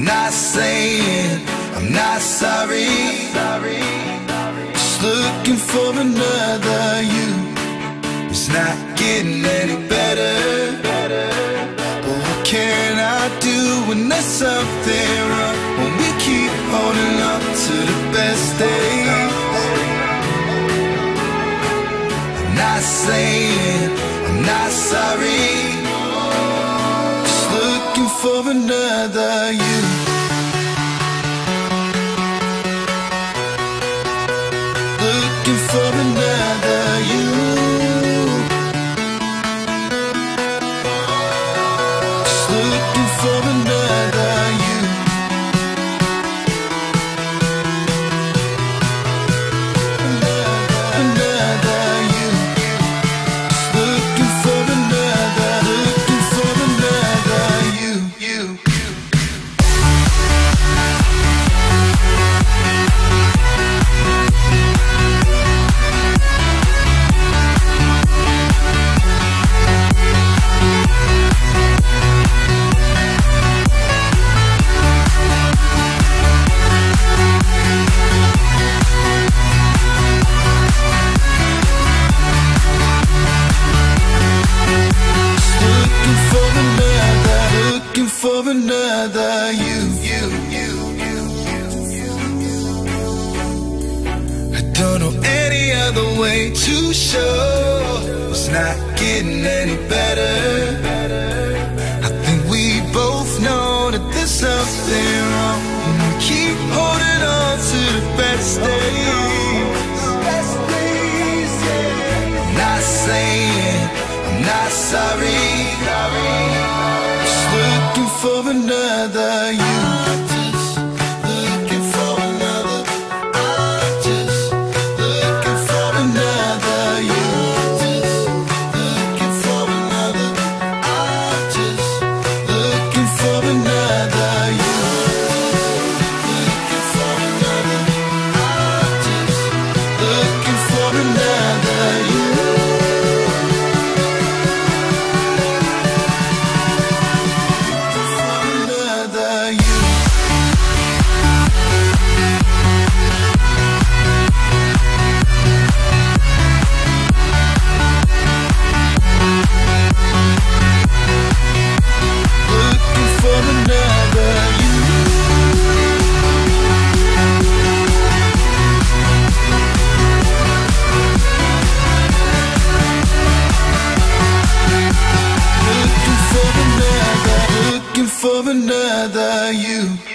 not saying I'm not sorry. Just looking for another you. It's not getting any better. But what can I do when there's something wrong? When we keep holding on to the best days. I'm not saying I'm not sorry. Just looking for another you. Looking for another you. Just looking for another you. Another you. Just looking for another you. For another you. I don't know any other way to show it's not getting any better. I think we both know that there's something wrong when we keep holding on to the best days. I'm not saying I'm not sorry. Looking for another you. Just looking for another. I'm just looking for another you. Just looking for another. I'm just looking for another you. Looking for another. I'm just looking for another you. For another you.